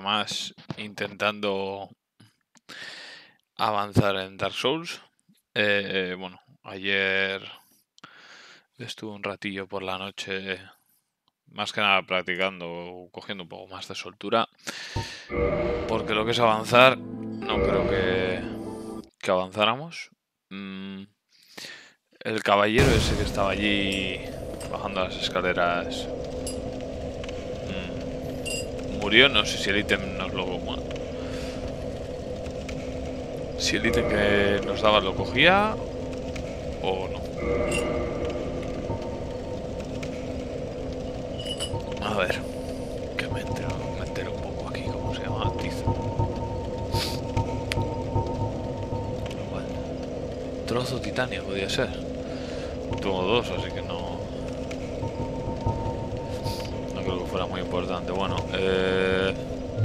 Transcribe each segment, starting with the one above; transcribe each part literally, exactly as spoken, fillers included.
más intentando avanzar en Dark Souls. Eh, bueno, ayer estuve un ratillo por la noche, más que nada practicando, cogiendo un poco más de soltura, porque lo que es avanzar, no creo que, que avanzáramos. Mm, el caballero ese que estaba allí bajando las escaleras mm, murió, no sé si el ítem nos lo... Bueno, si el ítem que nos daba lo cogía o no. A ver, que me entero, me entero un poco aquí, ¿cómo se llama? Tizo. Igual. Trozo titanio podía ser. Tengo dos, así que no... No creo que fuera muy importante. Bueno, eh...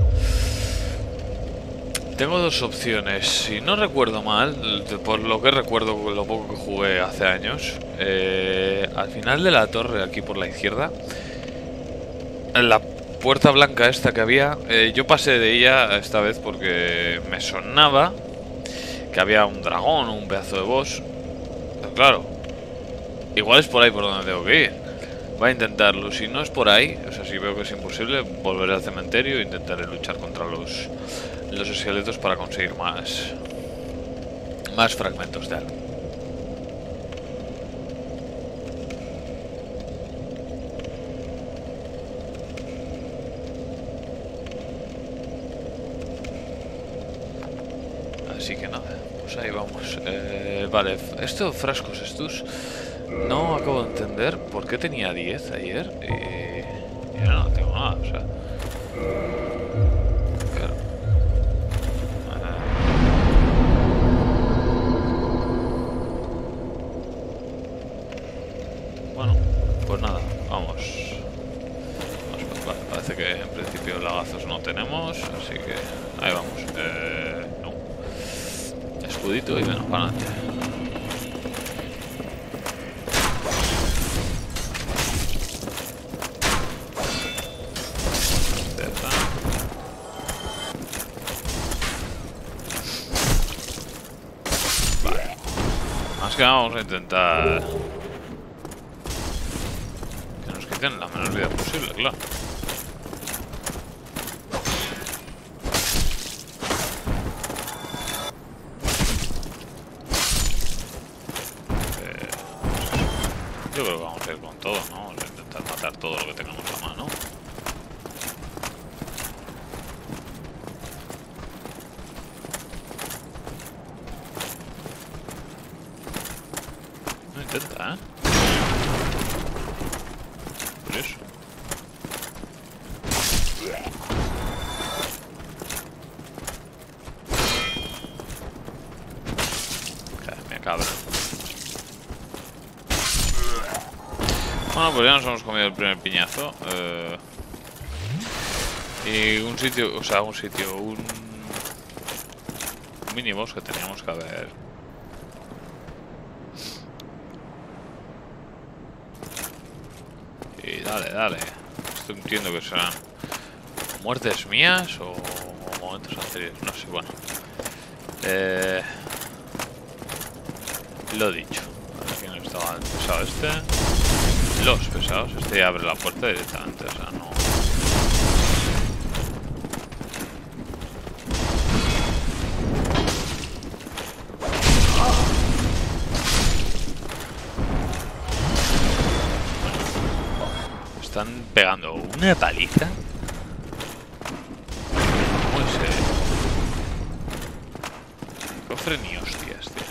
tengo dos opciones. Si no recuerdo mal, por lo que recuerdo, lo poco que jugué hace años, eh, al final de la torre, aquí por la izquierda, la puerta blanca esta que había, eh, yo pasé de ella esta vez porque me sonaba que había un dragón o un pedazo de boss. Pero claro, igual es por ahí por donde tengo que ir. Voy a intentarlo. Si no es por ahí, o sea, si veo que es imposible, volveré al cementerio e intentaré luchar contra los... los esqueletos para conseguir más más fragmentos de algo. Así que nada, pues ahí vamos. Eh, vale, estos frascos estos no acabo de entender por qué tenía diez ayer y, y ahora no tengo nada, o sea. Bueno, pues nada, vamos. vamos vale, parece que en principio lagazos no tenemos, así que ahí vamos. Eh, no. Escudito y menos para adelante. Vale. Más que nada vamos a intentar que nos quiten la menor vida posible, claro. Eh, yo creo que vamos a ir con todo, ¿no? Vamos a intentar matar todo lo que tengamos a mano. No intenta, ¿eh? Curioso. Me cabra. Bueno, pues ya nos hemos comido el primer piñazo. Eh, y un sitio, o sea, un sitio, un, un miniboss que teníamos que haber. Y dale, dale. Esto entiendo que serán muertes mías o momentos anteriores, no sé, bueno. Eh, lo dicho. Aquí no estaba el pesado este. Los pesados, este ya abre la puerta directamente, o sea, no... Están pegando una paliza. Muy serio. Cofre ni hostias, tío.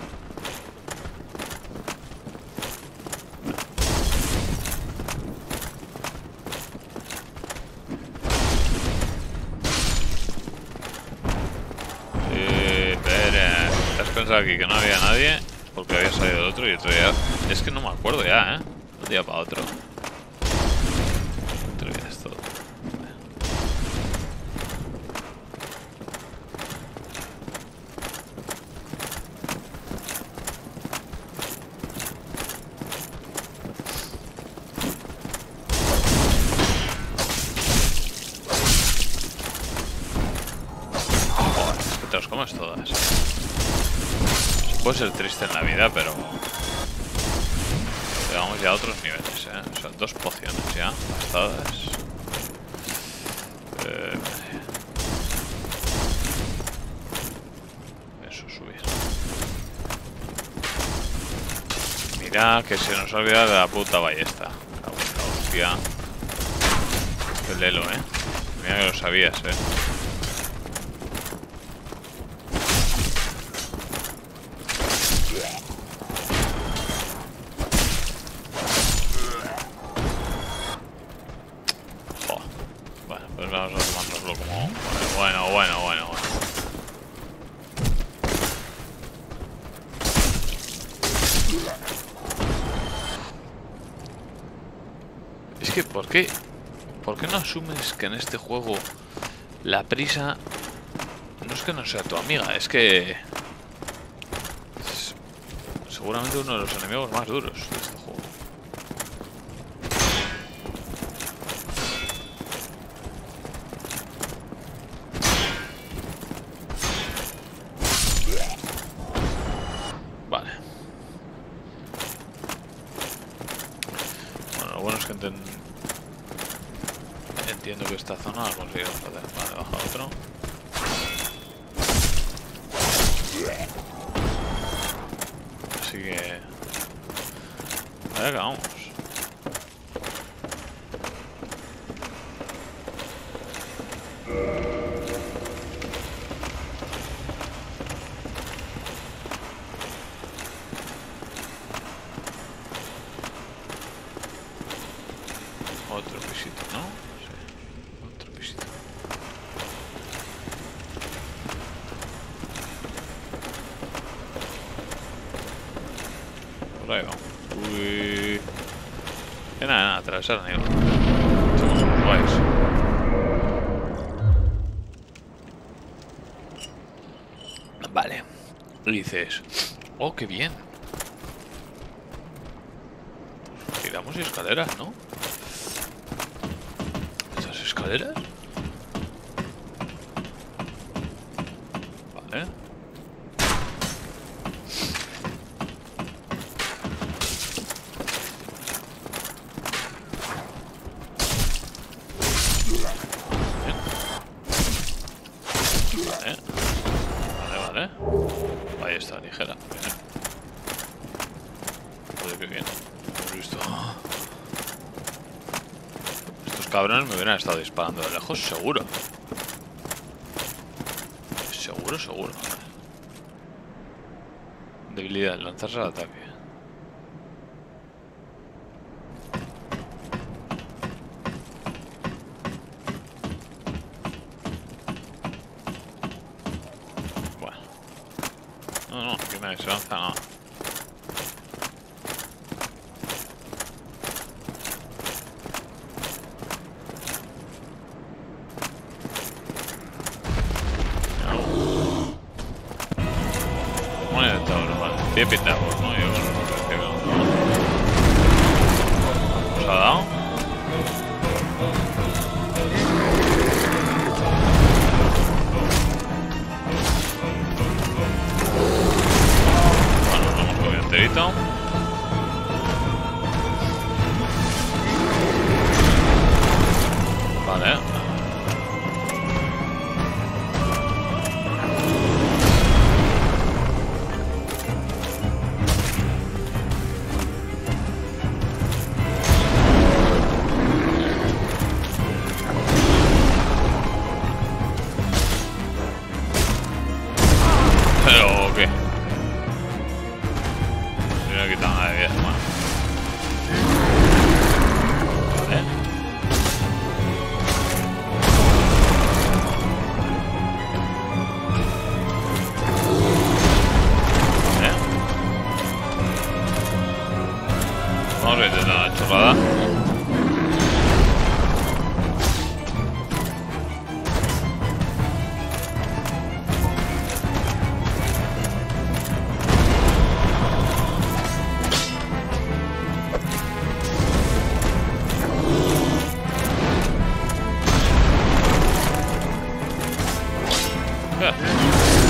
Aquí que no había nadie porque había salido el otro y otro día. Es que no me acuerdo ya, ¿eh? Un día para otro. Otro día es todo. te los comes todas. Puede ser triste en la vida, pero... Llegamos ya a otros niveles, ¿eh? O sea, dos pociones ya gastadas. Eh... Eso, subir. Mira que se nos olvida de la puta ballesta. La puta hostia. Qué lelo, ¿eh? Mira que lo sabías, ¿eh? Bueno, bueno, bueno, bueno. Es que, ¿por qué? ¿Por qué no asumes que en este juego la prisa no es que no sea tu amiga? Es que es seguramente uno de los enemigos más duros de este juego. Entiendo que esta zona la conseguiremos hacer. Vale, baja otro. Así que... Vale, vamos. Otro pisito, ¿no? Sí, otro pisito. Por ahí vamos. Uy. Que nada, nada, atravesar, amigo. Somos unos guays. Vale. Y dices, oh, qué bien. Tiramos y escaleras, ¿no? ¿Estas escaleras? Vale. Vale. Vale, vale. Ahí está, ligera. Bien. Joder, qué bien. Hemos visto. Estos cabrones me hubieran estado disparando de lejos, seguro. Seguro, seguro. Debilidad, lanzarse al ataque. Bueno. No, no, aquí nadie se lanza nada. Tiene pinta de voz, ¿no? Yo no sé qué veo. ¿Nos ha dado? Bueno, lo hemos cogido enterito. Vale. ¿Pero qué? No me he quitado nada de vida, hermano. Vale. Vale. Vamos a intentar una chorrada. Yeah.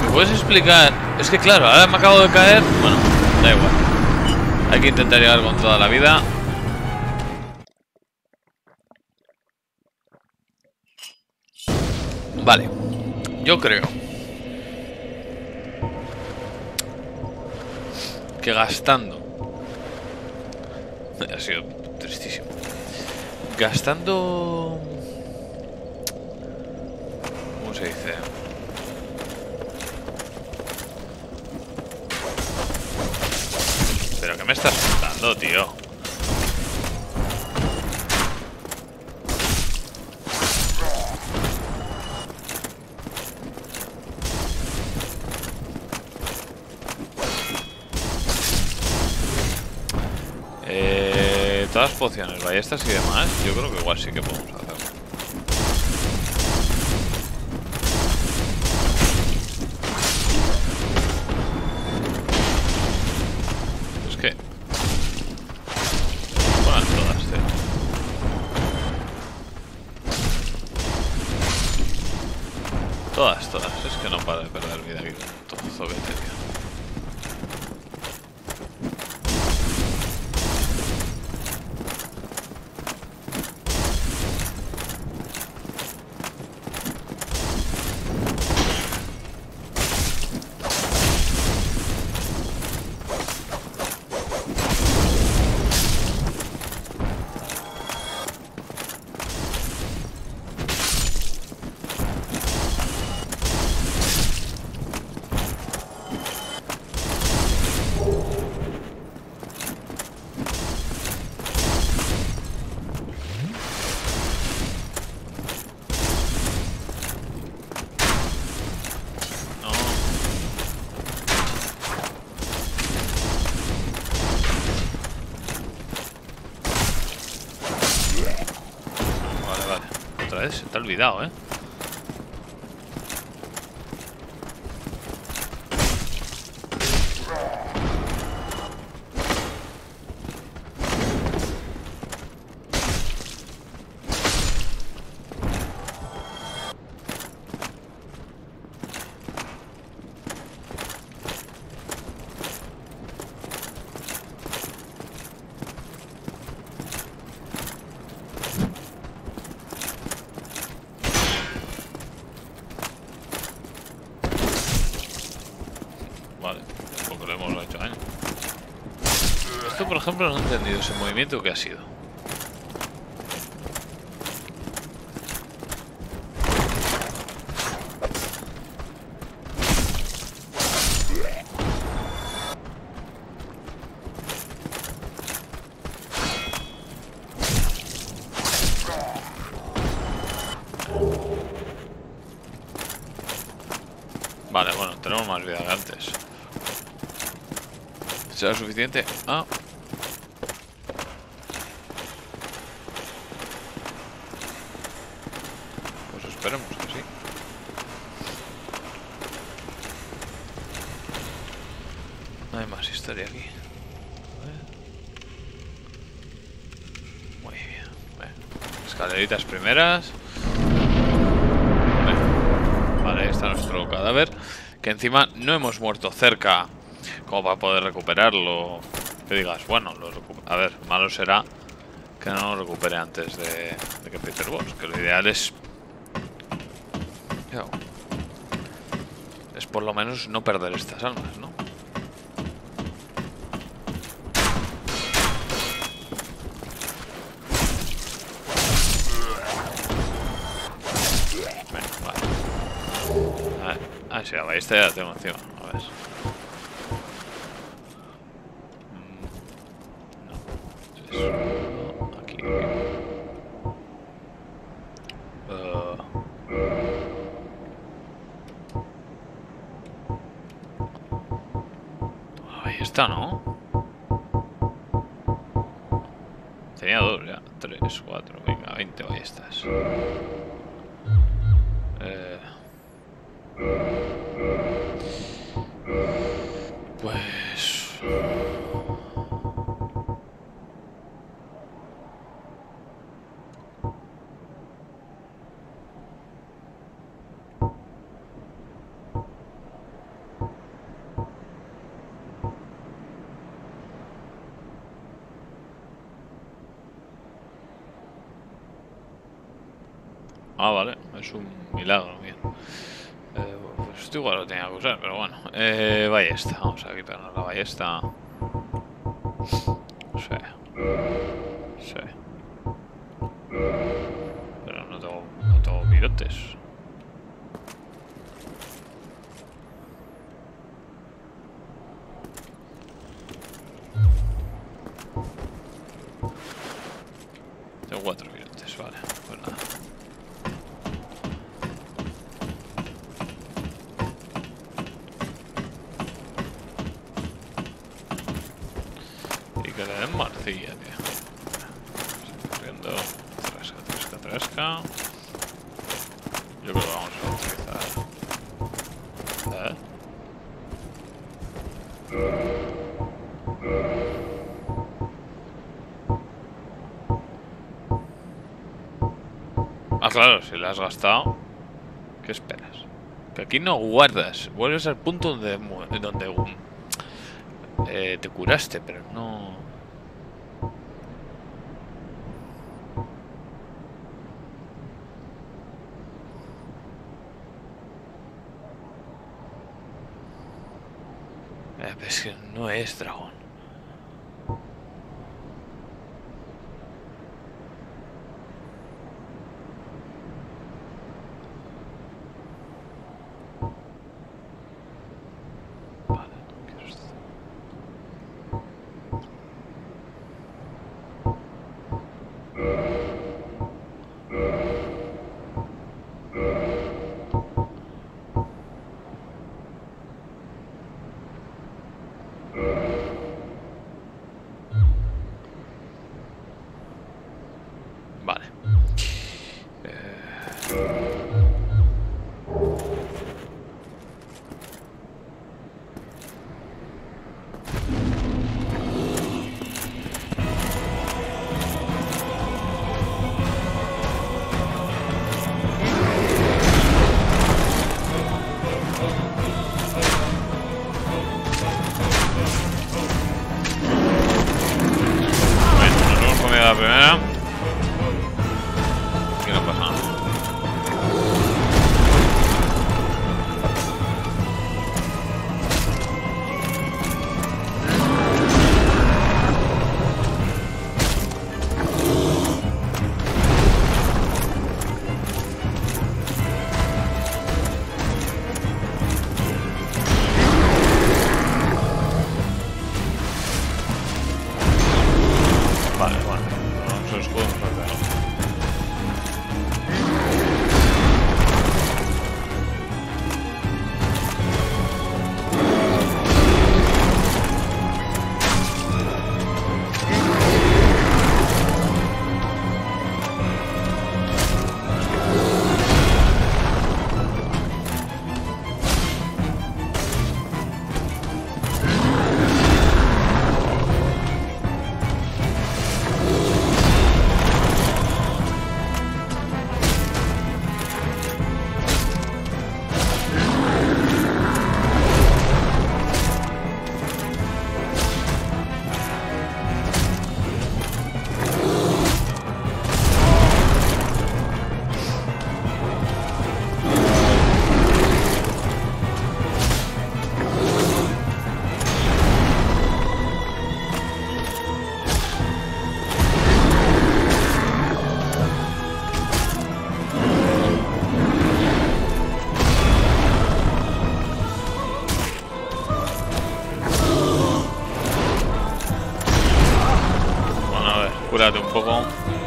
puedes explicar? Es que claro, ahora me acabo de caer. Bueno, da igual. Hay que intentar llegar con toda la vida. Vale. Yo creo que gastando... Ha sido tristísimo. Gastando... ¿Cómo se dice? ¿Pero qué me estás contando, tío? Eh, todas las pociones, ballestas y demás, yo creo que igual sí que podemos hacerlo. Es que... Bueno, todas, tío. Todas, todas. Es que no paro de perder vida aquí con todo zoquete, tío. Se te ha olvidado, ¿eh? Vale, porque lo hemos hecho daño. Esto, por ejemplo, no he entendido ese movimiento que ha sido. Vale, bueno, tenemos más vida que antes. ¿Será suficiente? Ah. Pues esperemos que sí. No hay más historia aquí. Muy bien. Bueno, escaleritas primeras. Vale, ahí está nuestro cadáver. Que encima no hemos muerto cerca como para poder recuperarlo. Que digas, bueno, lo a ver, malo será que no lo recupere antes de, de que empiece el boss. Que lo ideal es... Yo, es por lo menos no perder estas almas, ¿no? Bueno, vale. A ver, ah, sí, la ballesta ya la tengo encima. A ver. Aquí. Uh. Ahí está, ¿no? Tenía dos ya. Tres, cuatro, venga, veinte ballestas. Eh. Pues... Ah, vale, es un milagro, bien. Eh, pues esto igual lo tenía que usar, pero bueno. Eh, ballesta, vamos a quitarnos la ballesta. Sí. Sí. Pero no tengo, no tengo virotes. Tengo cuatro virotes, vale. Pues nada. Y que le den marcilla, tío. Corriendo. Trasca, trasca, trasca. Yo creo que vamos a utilizar. ¿Eh? Ah, claro, si la has gastado. ¿Qué esperas? Que aquí no guardas. Vuelves al punto donde, donde eh, te curaste, pero no. Eh, es que no es dragón. Vale. Eh... La primera. Aquí no pasa nada. Vale, bueno. Vamos a escudo, cúrate un poco.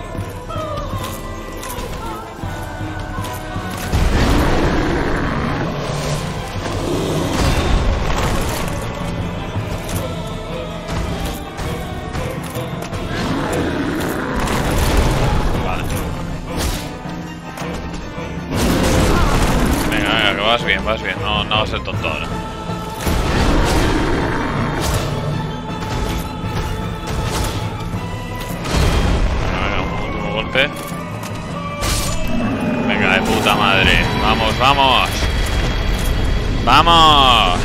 Vale. Venga, venga, que vas bien, vas bien. No, no vas a ser tonto ahora. Golpe. Venga, de puta madre. Vamos, vamos. ¡Vamos!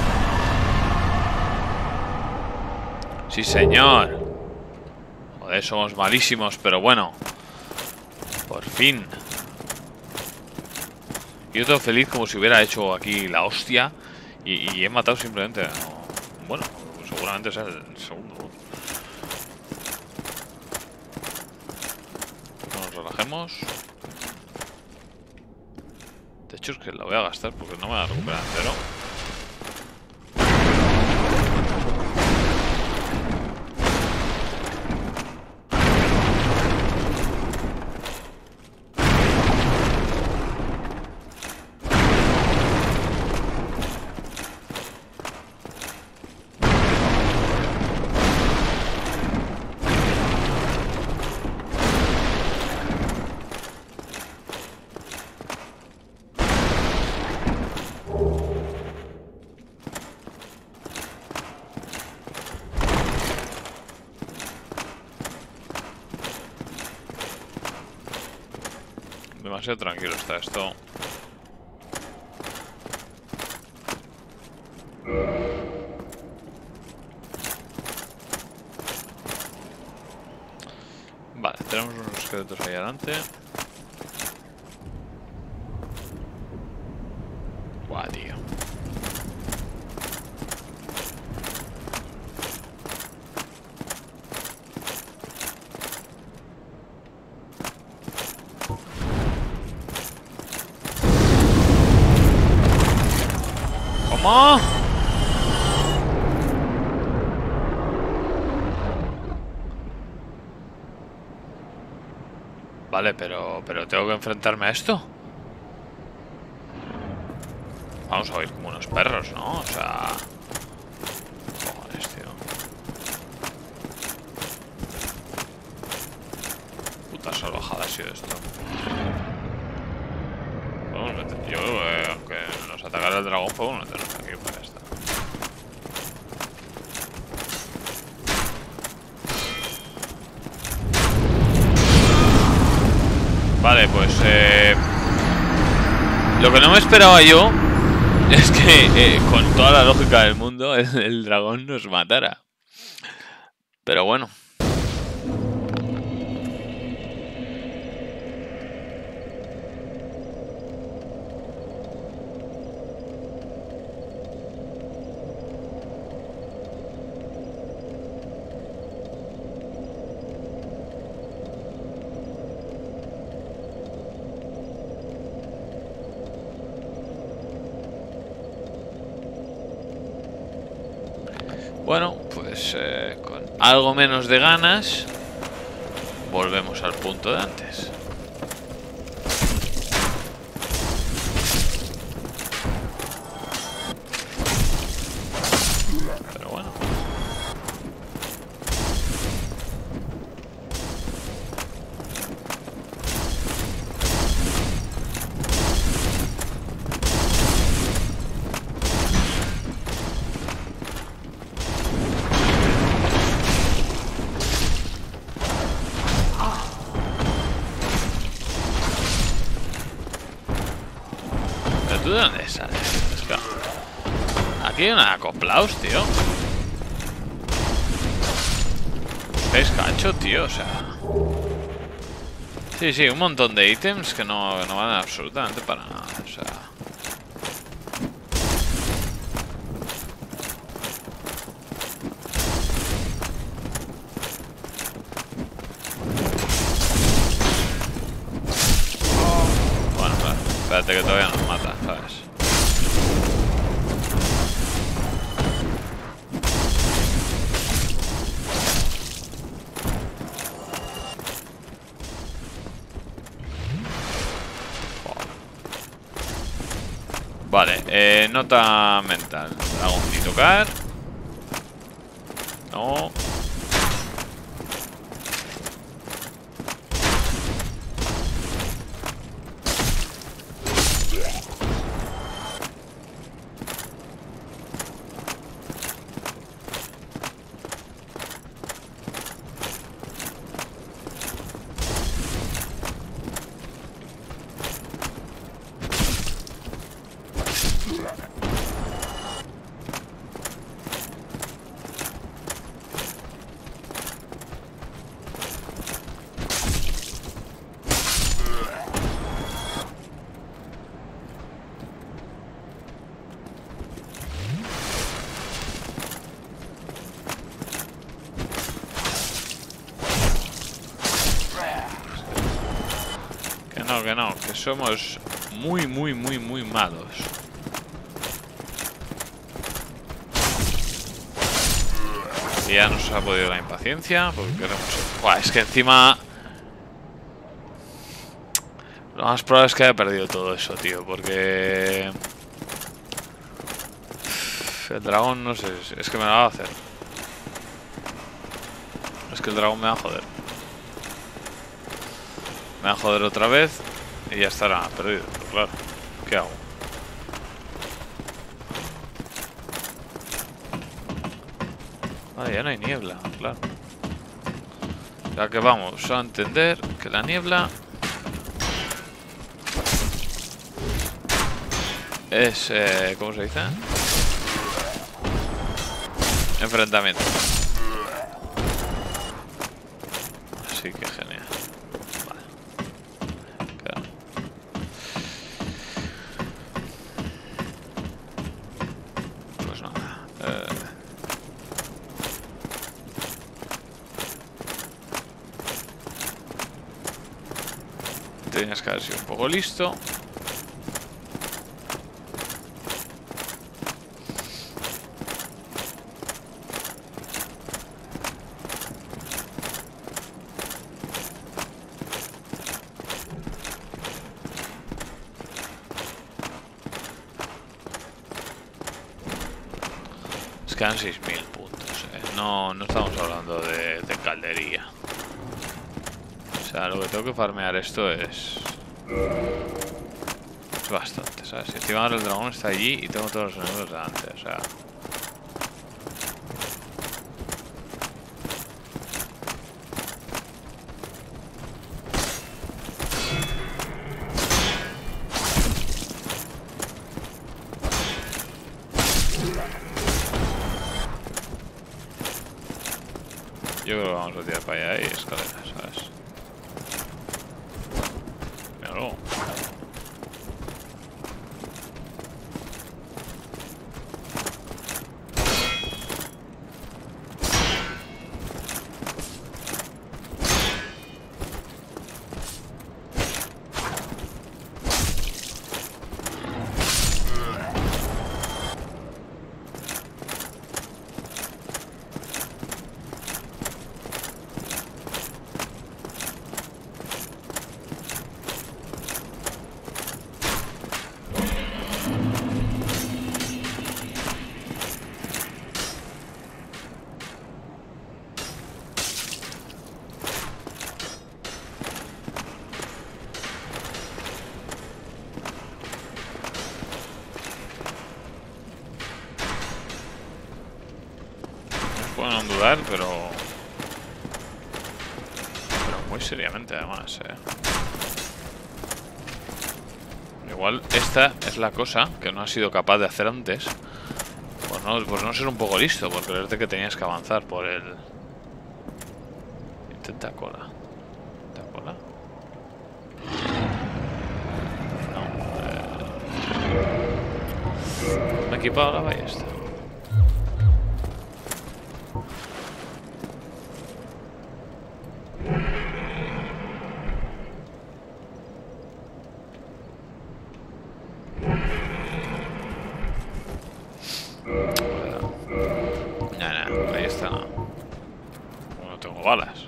Sí, señor. Joder, somos malísimos, pero bueno. Por fin. Y yo todo feliz como si hubiera hecho aquí la hostia. Y, y he matado simplemente. No, bueno, seguramente sea el segundo. No nos relajemos. De hecho es que la voy a gastar porque no me va a recuperar entero. Demasiado tranquilo está esto. Vale, tenemos unos esqueletos ahí adelante. Guau, tío. ¿Cómo? Vale, pero, pero tengo que enfrentarme a esto. Vamos a oír como unos perros, ¿no? O sea... Cojones, tío. Puta salvajada ha sido esto. Podemos meter... Yo, eh, aunque nos atacara el dragón, podemos meternos aquí para esta. Vale, pues eh, lo que no me esperaba yo es que eh, con toda la lógica del mundo el, el dragón nos matara. Pero bueno. Bueno, pues eh, con algo menos de ganas, volvemos al punto de antes. Pero bueno. ¿Pero tú de dónde sales? Es que aquí hay una acoplaos, tío. Es cacho, tío, o sea... Sí, sí, un montón de ítems que no, no van absolutamente para nada, o sea... Bueno, pues, espérate que todavía nos mata, ¿sabes? Vale, eh, nota mental. Dragón ni tocar. No. que somos muy, muy, muy, muy malos. Y ya nos ha podido la impaciencia, porque queremos... Buah, es que encima... Lo más probable es que haya perdido todo eso, tío, porque... El dragón, no sé, es que me lo va a hacer. Es que el dragón me va a joder. Me va a joder otra vez y ya estará perdido, pero claro. ¿Qué hago? Ah, ya no hay niebla, claro. Ya que vamos a entender que la niebla es, eh, ¿cómo se dice? Enfrentamiento. Así que genial. Vale. Claro. Pues nada. Eh... Tenías que haber sido un poco listo. Quedan seis mil puntos, eh. no, no estamos hablando de, de caldería. O sea, lo que tengo que farmear esto es... Es bastante, ¿sabes? Y encima ahora el dragón está allí y tengo todos los enemigos delante, o sea... Yo creo que vamos a tirar para allá y escaleras, ¿sabes? Míralo. Pueden dudar, pero... Pero muy seriamente además, eh. Igual esta es la cosa que no has sido capaz de hacer antes. Pues no, pues no ser un poco listo, por creerte que tenías que avanzar por el... Intenta cola. Intenta cola. No. Eh... Me he equipado la ballesta. Balas.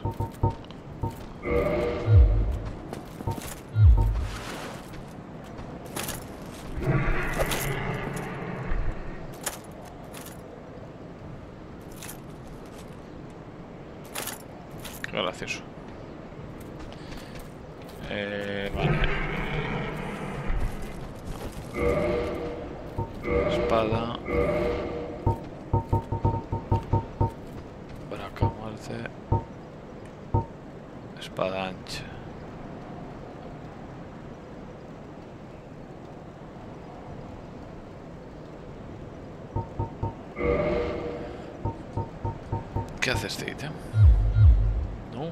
Qué gracioso. Eh, vale. Espada. Braca muerte. Espada ancha. ¿Qué hace este ítem? No.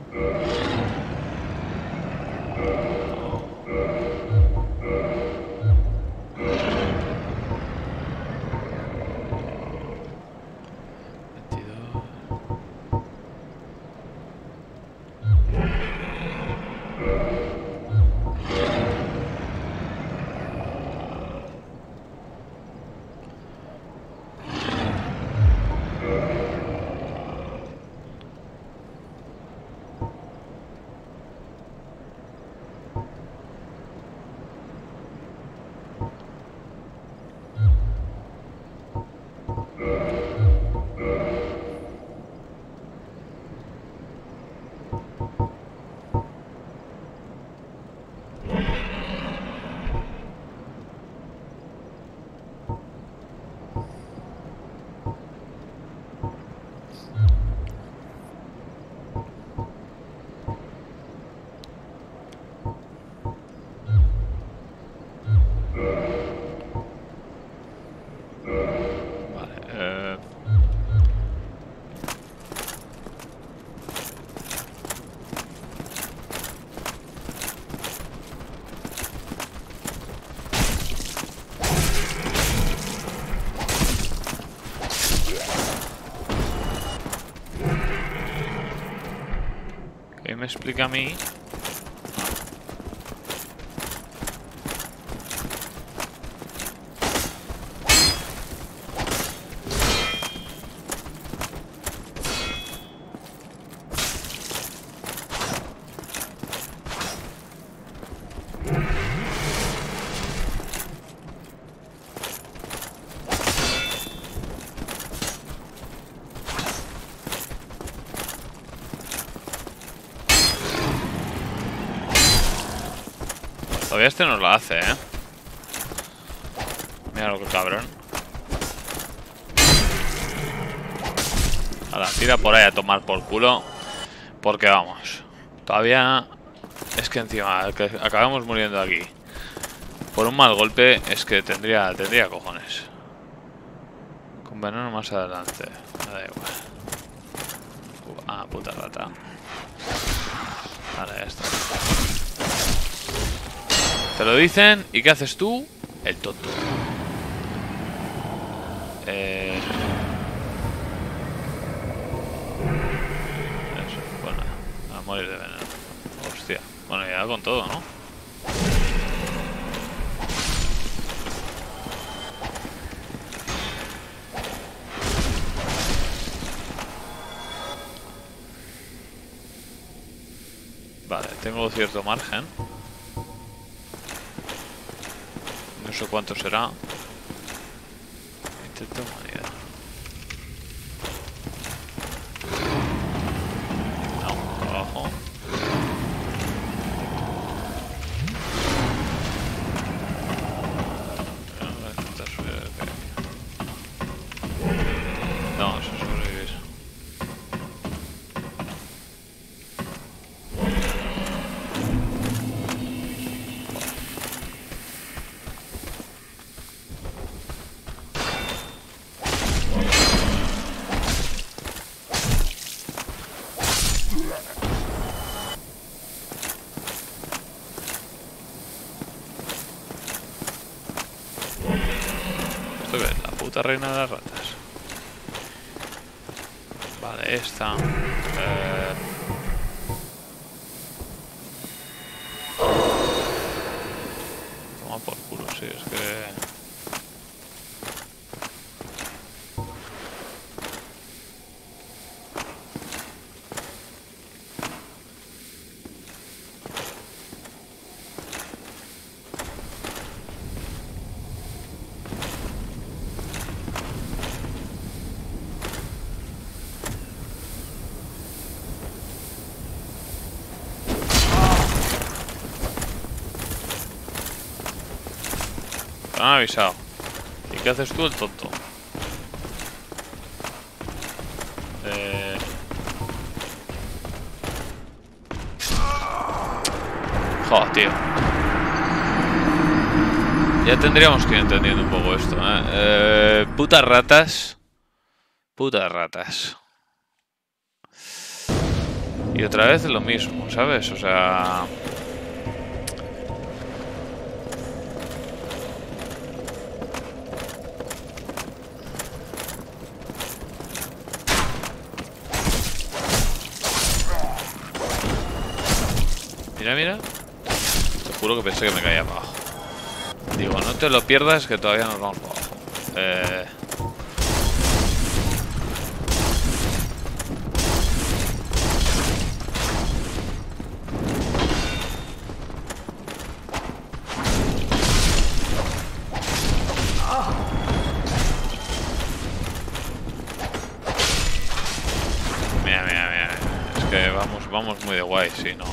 me explica a mí. Todavía este nos la hace, ¿eh? Mira lo que cabrón. Ahora, tira por ahí a tomar por culo. Porque vamos. Todavía... Es que encima, que acabamos muriendo aquí por un mal golpe, es que tendría, tendría cojones. Con veneno más adelante. Me da igual. Ah, puta rata. Vale, ya está. Te lo dicen, ¿y qué haces tú? El tonto. Eh... Eso, bueno, a morir de veneno. Hostia, bueno, ya con todo, ¿no? Vale, tengo cierto margen. No sé cuánto será. Intento humanidad. No, abajo. No, eso es sobrevivir. Esto que es la puta reina de las ratas. Vale, esta. Eh... Toma por culo, sí, es que... Te han avisado. ¿Y qué haces tú, el tonto? Eh... Joder, tío. Ya tendríamos que ir entendiendo un poco esto, ¿eh? eh putas ratas. Putas ratas. Y otra vez lo mismo, ¿sabes? O sea... Mira, mira. Te juro que pensé que me caía para abajo. Digo, no te lo pierdas que todavía nos vamos para abajo. Eh... Mira, mira, mira. Es que vamos, vamos muy de guay, si no...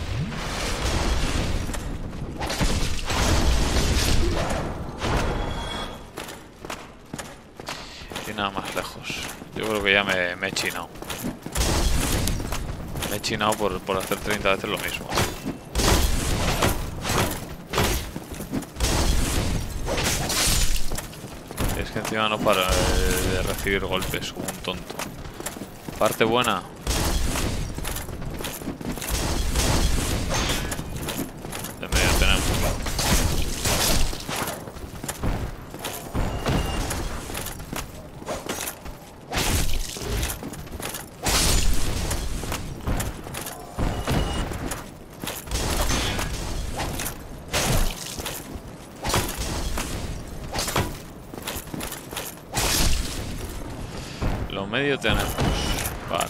Nada más lejos. Yo creo que ya me, me he chinado. Me he chinado por, por hacer treinta veces lo mismo. Es que encima no para de, de recibir golpes como un tonto. Parte buena. De medio tenemos. lo medio tenemos. Vale.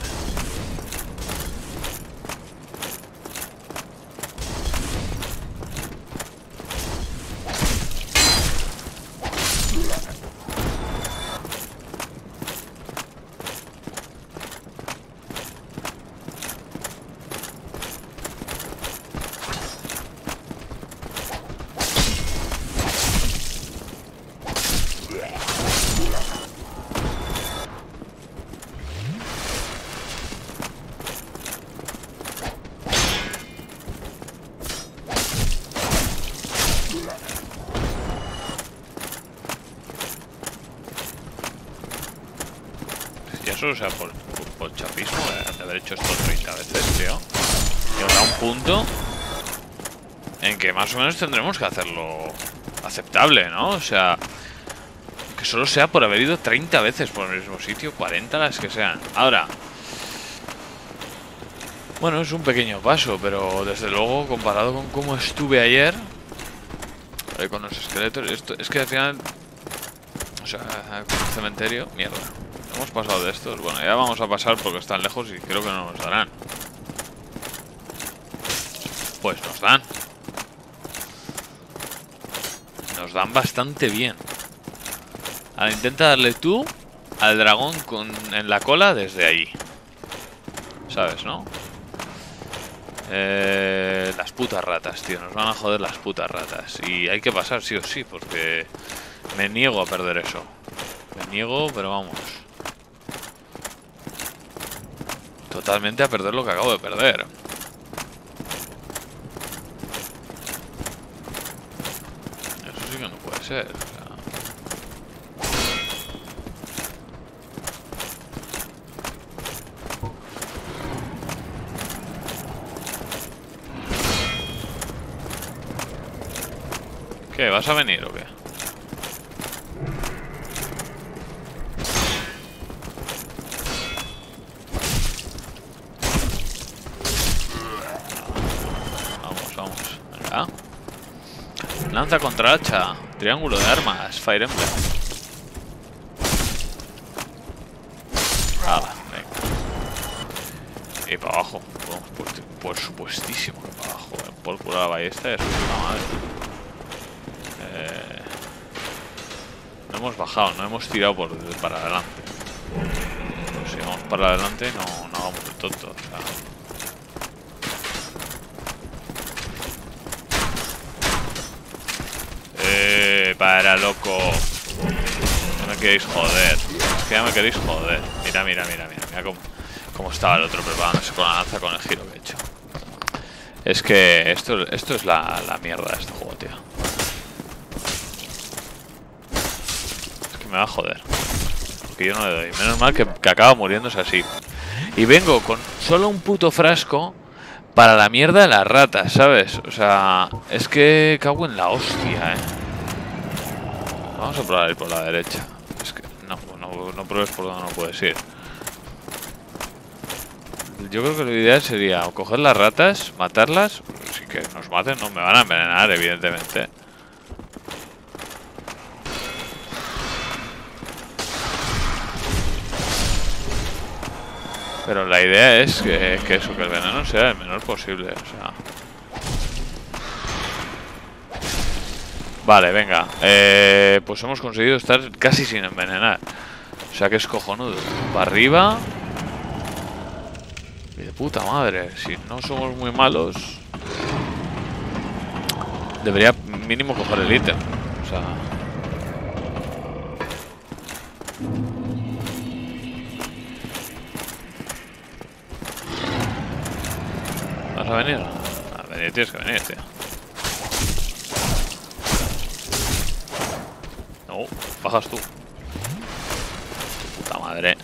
Solo sea por, por, por chapismo de haber hecho esto treinta veces, tío. Y habrá un punto en que más o menos tendremos que hacerlo aceptable, ¿no? O sea, que solo sea por haber ido treinta veces por el mismo sitio, cuarenta las que sean. Ahora, bueno, es un pequeño paso, pero desde luego, comparado con cómo estuve ayer, eh, con los esqueletos, esto, es que al final, o sea, con el cementerio, mierda. Hemos pasado de estos. Bueno, ya vamos a pasar porque están lejos y creo que no nos darán. Pues nos dan. Nos dan bastante bien. Ahora intenta darle tú al dragón con, en la cola desde ahí. ¿Sabes, no? Eh, las putas ratas, tío. Nos van a joder las putas ratas. Y hay que pasar sí o sí, porque me niego a perder eso. Me niego, pero vamos. Totalmente a perder lo que acabo de perder. Eso sí que no puede ser. O sea. ¿Qué? ¿Vas a venir o qué? Lanza contra hacha. Triángulo de armas. Fire Emblem. Ah, venga. Y para abajo. Por, por supuestísimo que para abajo. Por culo la ballesta es una madre. Eh, no hemos bajado, no hemos tirado por, para adelante. Pero si vamos para adelante no, no vamos de tonto. O sea. Eh, para loco. No me queréis joder. Es que ya me queréis joder. Mira, mira, mira, mira. Mira cómo, cómo estaba el otro preparándose con la lanza con el giro que he hecho. Es que esto, esto es la, la mierda de este juego, tío. Es que me va a joder. Porque yo no le doy. Menos mal que, que acaba muriéndose así. Y vengo con solo un puto frasco para la mierda de las ratas, ¿sabes? O sea, es que cago en la hostia, ¿eh? Vamos a probar ir por la derecha. Es que no, no, no pruebes por donde no puedes ir. Yo creo que lo ideal sería coger las ratas, matarlas. Si que nos maten, no me van a envenenar, evidentemente. Pero la idea es que, que eso, que el veneno sea el menor posible, o sea. Vale, venga. Eh, pues hemos conseguido estar casi sin envenenar. O sea que es cojonudo. Para arriba. Y de puta madre. Si no somos muy malos, debería mínimo coger el ítem. O sea. ¿Vas a venir? A venir, tienes que venir, tío. No, bajas tú. Puta madre.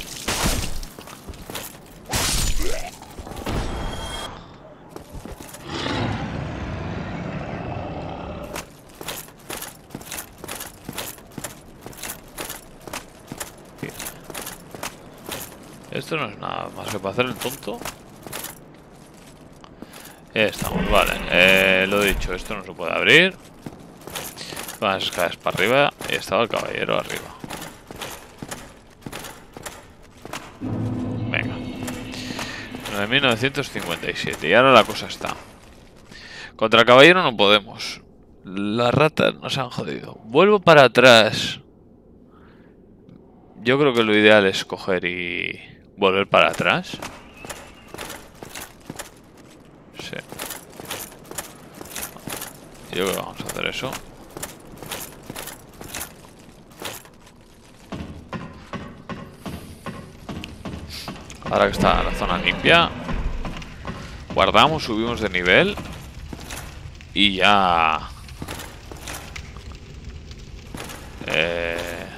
Esto no es nada más que para hacer el tonto. Ya estamos, vale. Eh, lo dicho, esto no se puede abrir. Van las escaleras para arriba y estaba el caballero arriba. nueve mil novecientos cincuenta y siete. Y ahora la cosa está. Contra caballero no podemos. Las ratas nos han jodido. Vuelvo para atrás. Yo creo que lo ideal es coger y volver para atrás. Sí. Yo creo que vamos a hacer eso. Ahora que está la zona limpia, guardamos, subimos de nivel y ya... Eh...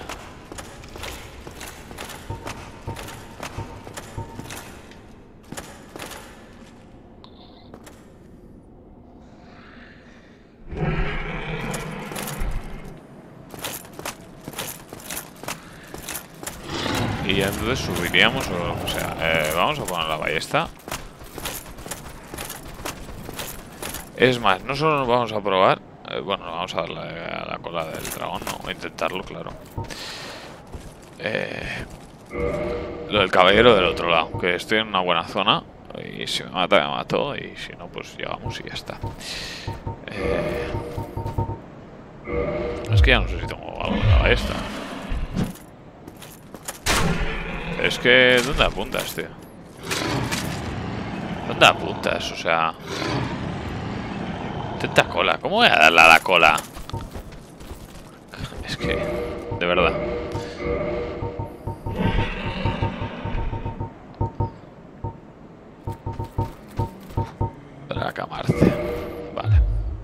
Y ya entonces subiríamos o, o sea, eh, vamos a poner la ballesta. Es más, no solo nos vamos a probar, eh, bueno, vamos a darle a la cola del dragón, no, a intentarlo, claro. Eh, lo del caballero del otro lado, que estoy en una buena zona y si me mata, me mato y si no, pues llegamos y ya está. Eh, es que ya no sé si tengo algo de la ballesta. Es que... ¿dónde apuntas, tío? ¿Dónde apuntas? O sea... Intenta cola. ¿Cómo voy a darle a la cola? Es que... de verdad. Para acamarse. Vale.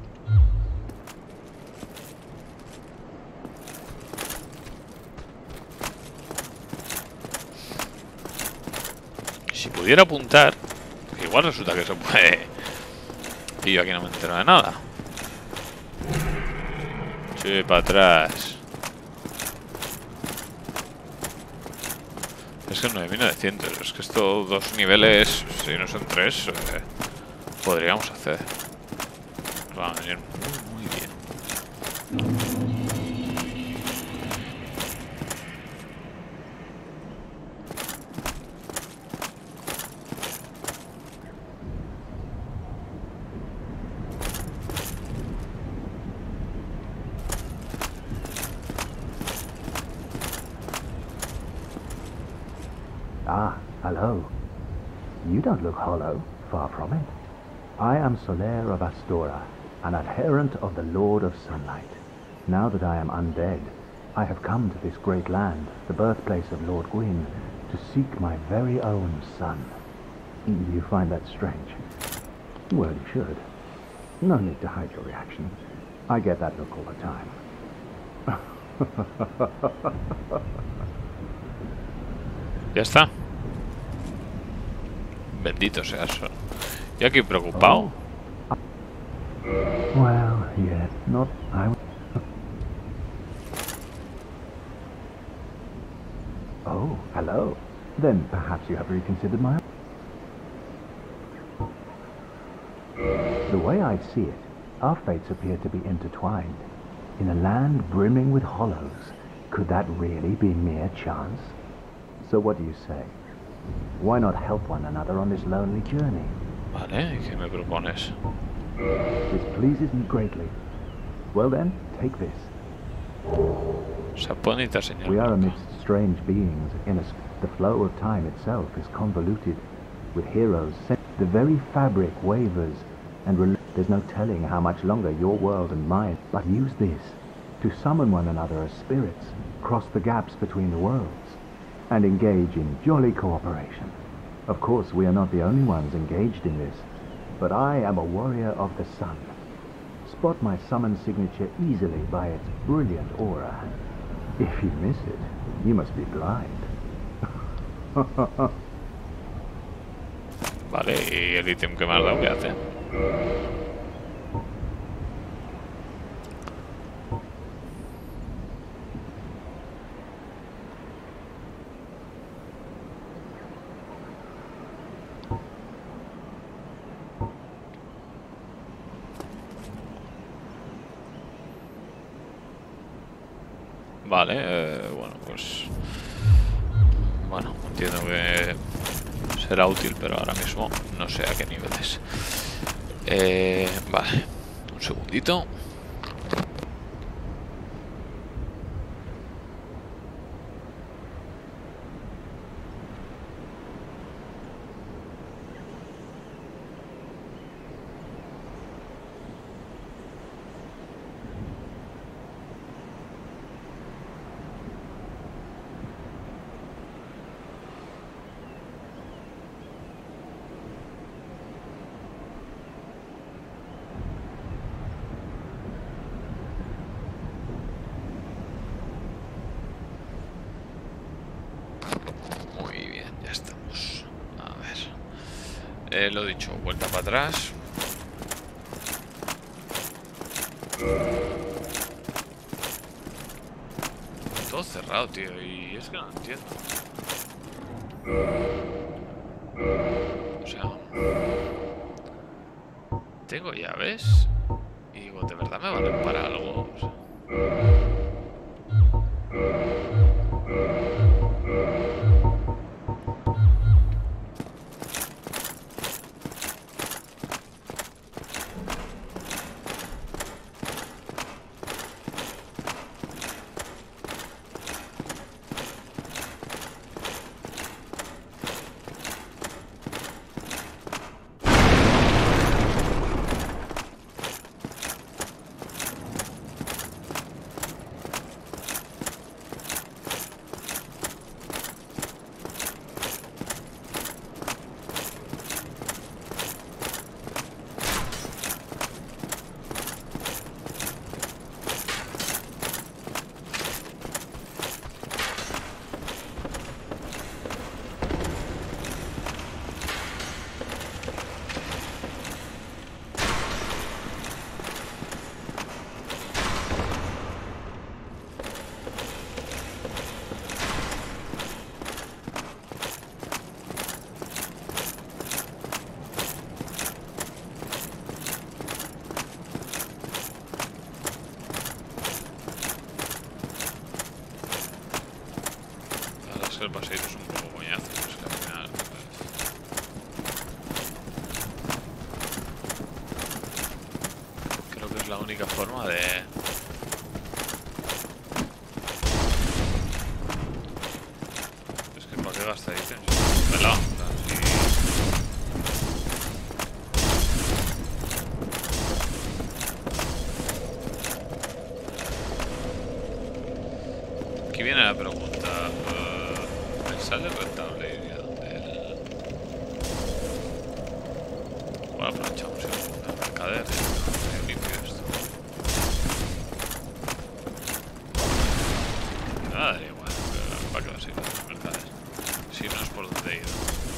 Si pudiera apuntar, igual resulta que se puede. Y yo aquí no me entero de nada. Sí, para atrás. Es que nueve mil novecientos. Es que esto dos niveles, si no son tres, eh, podríamos hacer. Nos va a venir muy, muy bien. Ah, hello. You don't look hollow, far from it. I am Solaire of Astora, an adherent of the Lord of Sunlight. Now that I am undead, I have come to this great land, the birthplace of Lord Gwyn, to seek my very own son. You find that strange? Well, you should. No need to hide your reaction. I get that look all the time. Ya está. Bendito sea eso. Yo aquí preocupado. Oh. Well, yes, not I. Oh, hello. Then perhaps you have reconsidered my... The way I see it, our fates appear to be intertwined. In a land brimming with hollows, could that really be mere chance? So what do you say? Why not help one another on this lonely journey? Vale, ¿y qué me propones? This pleases me greatly. Well then, take this. Esa bonita señal. We are amidst strange beings. In a, the flow of time itself is convoluted, with heroes sent. The very fabric wavers, and there's no telling how much longer your world and mine. But use this to summon one another as spirits, cross the gaps between the worlds, and engage in jolly cooperation. Of course, we are not the only ones engaged in this, but I am a warrior of the sun. Spot my summon signature easily by its brilliant aura. If you miss it, you must be blind. Vale, ¿y el ítem que me has dado qué hace? Vale, eh, bueno, pues... Bueno, entiendo que será útil, pero ahora mismo no sé a qué niveles. Eh, vale, un segundito. Eh, lo dicho, vuelta para atrás. Todo cerrado, tío, y es que no entiendo. O sea, tengo llaves y digo, ¿de verdad me valen para algo? O sea, el paseito es un poco coñazo, pues que al final pues... creo que es la única forma de... es que para qué gasta ítems, pelado, o sea, si... aquí viene la pregunta. ¿Sale rentable ir a donde el... bueno, aprovechamos el mercader, medio limpio esto. Nada, daría igual, para que va a seguir el mercader. Si no es por donde he ido.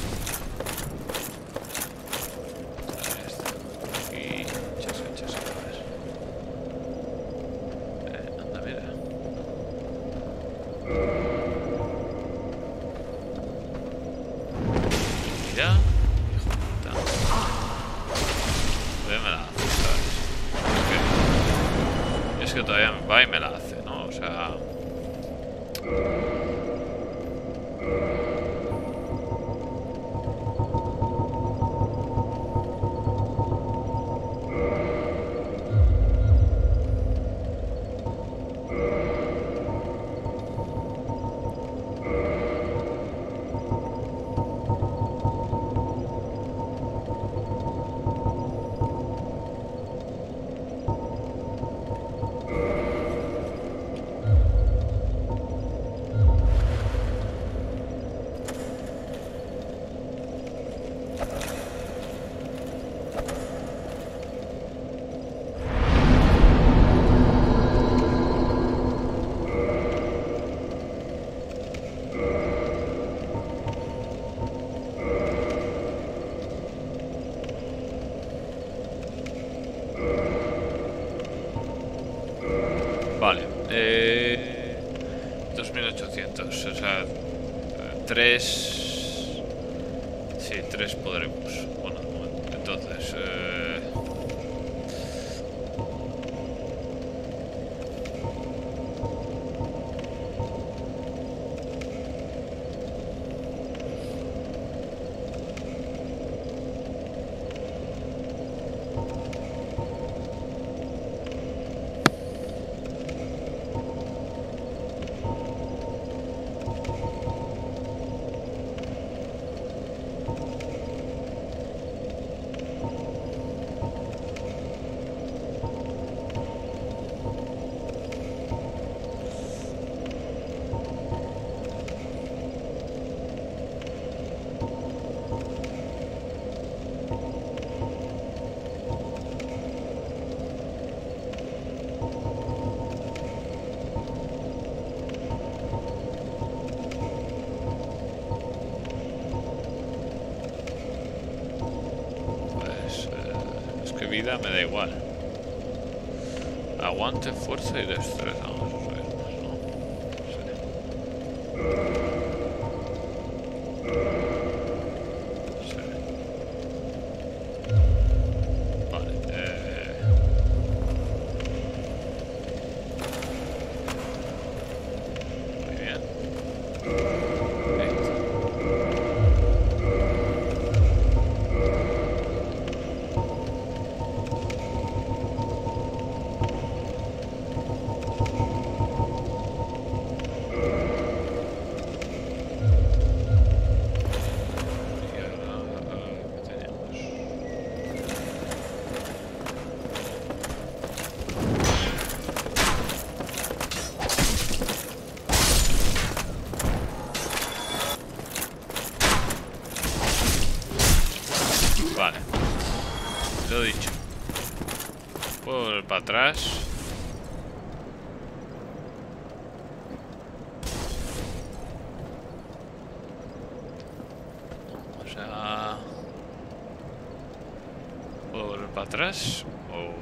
A ver esto. Y chasca, chasca, a ver. Eh, anda, mira. Ya, hijo de puta. Todavía me la hace, ¿sabes? Es que, es que todavía me va y me la hace, ¿no? O sea... vale, eh, dos mil ochocientos, o sea, tres... sí, tres podremos. Bueno, entonces... Eh, vida me da igual. Aguante, fuerza y destreza. Vamos a subir más, ¿no? Sí. Sí. Vale, eh... muy bien. Listo. Vale, lo dicho. Puedo volver para atrás. O sea, puedo volver para atrás o...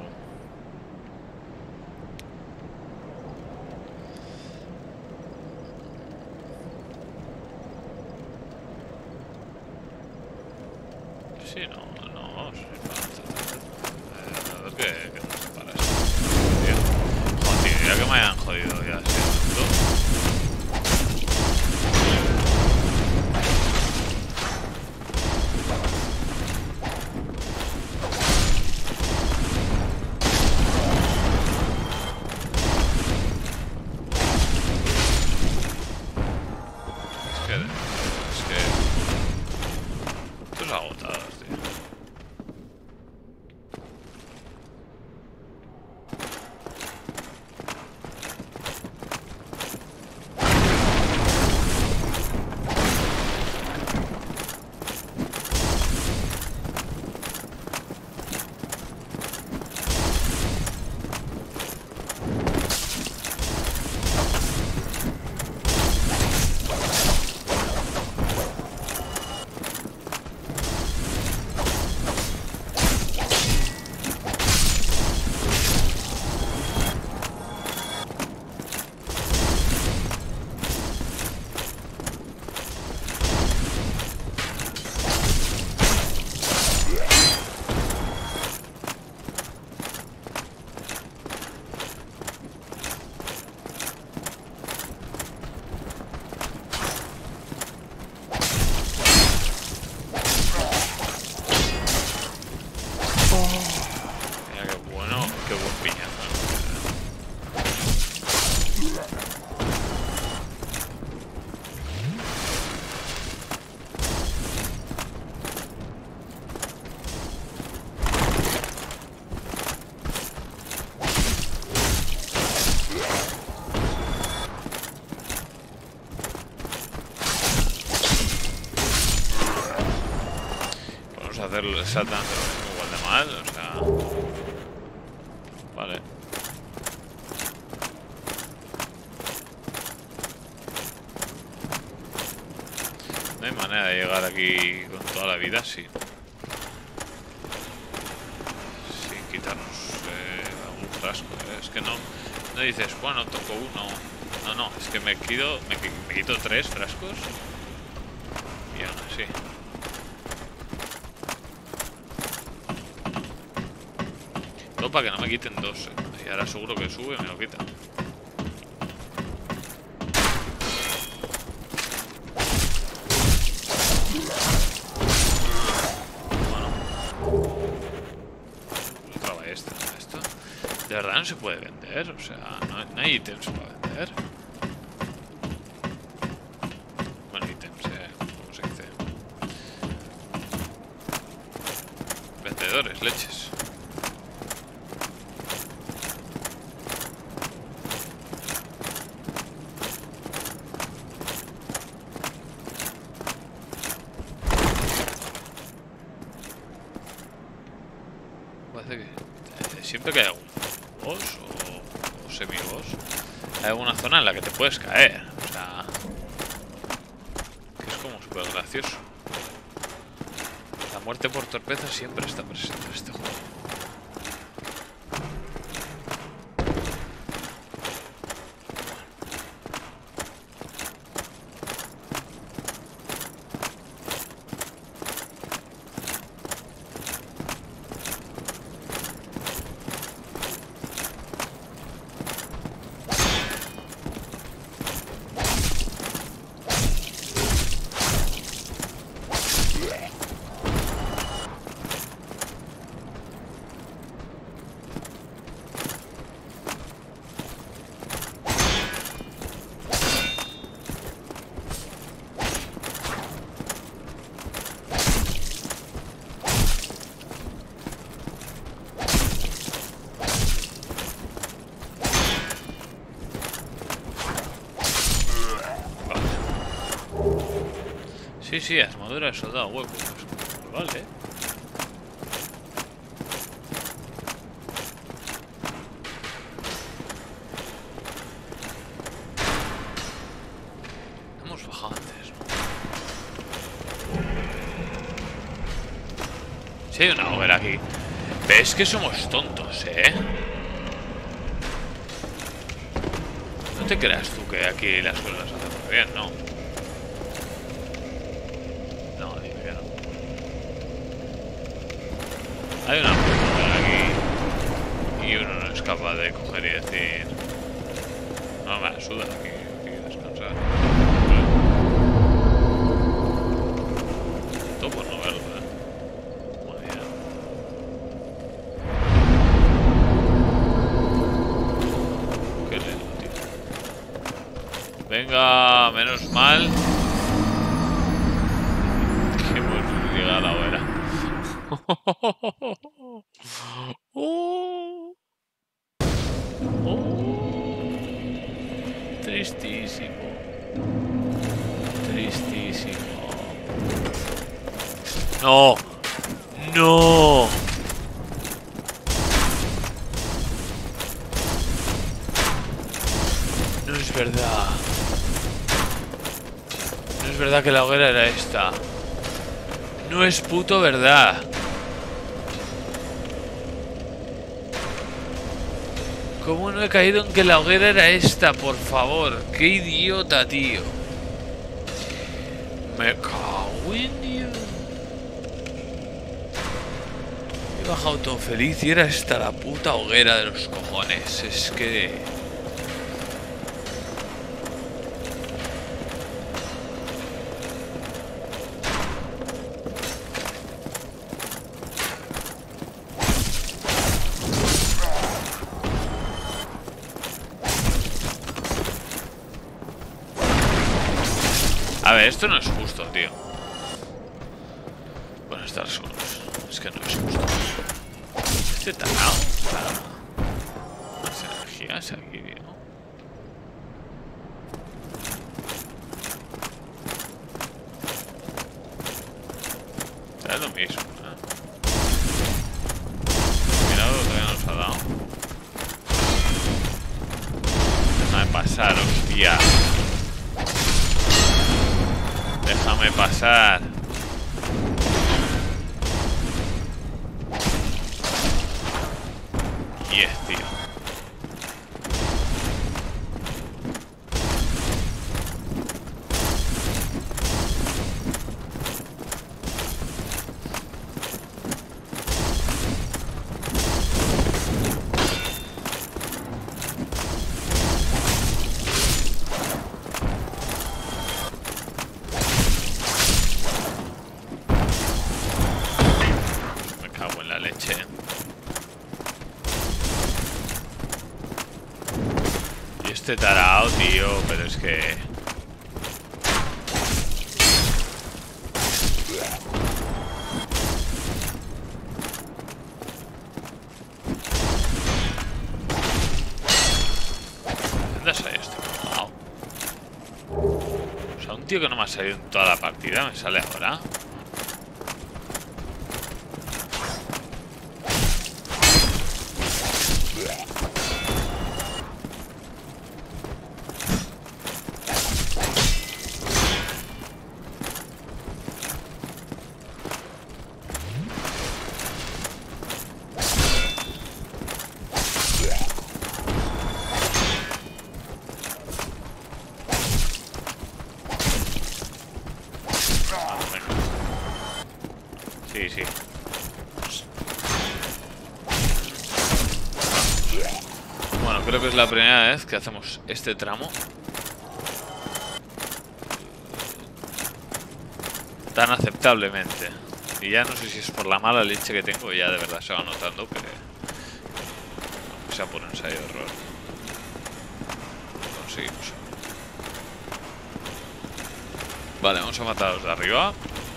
Sí, no, no, sí, eh, a ver qué, qué nos separa esto. Tío. Joder, ya que me hayan jodido ya, sí, esto. Es que, es que... Estos agotados, tío. Mira qué bueno, qué buen piñazo. Podemos hacerlo exactamente lo mismo, igual de mal, o sea... Vale. No hay manera de llegar aquí con toda la vida, sí. Sin quitarnos eh, algún frasco. Eh. Es que no, no dices, bueno, toco uno. No, no, es que me quito, me, me quito tres frascos. Y aún así. Todo para que no me quiten dos. Eh. Y ahora seguro que sube y me lo quita. De verdad no se puede vender, o sea, no, no hay ítems para vender. Bueno, ítems, eh, ¿cómo se dice? Vendedores, leches. Parece que eh, siempre que hay algún boss o, o semi-boss, hay alguna zona en la que te puedes caer, o sea, que es como súper gracioso. La muerte por torpeza siempre está presente en este juego. Sí, sí, armadura de soldado hueco. Pues, vale. Hemos bajado antes, ¿no? Sí, hay una hoguera aquí. ¿Ves que somos tontos, eh? No te creas tú que aquí las cosas las hacemos bien, ¿no? No, dime que no. Hay una hoguera aquí y uno no es capaz de coger y decir: no me la suda, aquí, aquí descansar. Todo por no verlo, ¿eh? Muy bien. Qué lindo, tío. Venga, menos mal que hemos llegado a la hoguera. Oh, oh, tristísimo. Tristísimo. No. No. No es verdad. No es verdad que la hoguera era esta. No es puto verdad. ¿Cómo no he caído en que la hoguera era esta, por favor? ¡Qué idiota, tío! Me cago en Dios. He bajado todo feliz y era esta la puta hoguera de los cojones. Es que... A ver, esto no es justo, tío. Bueno, estar solos. Es que no es justo. Este tarao para más energías aquí, tío. Es lo mismo, ¿eh? Mira, lo que todavía nos ha dado. Déjame pasar, hostia. Déjame pasar. Yes, tío. Este tarao, tío, pero es que... ¿Dónde sale esto? Wow. O sea, un tío que no me ha salido en toda la partida me sale ahora. Sí, sí. Bueno, creo que es la primera vez que hacemos este tramo tan aceptablemente. Y ya no sé si es por la mala leche que tengo, ya de verdad se va notando que, que sea por ensayo de error. Conseguimos. Vale, vamos a matar a los de arriba.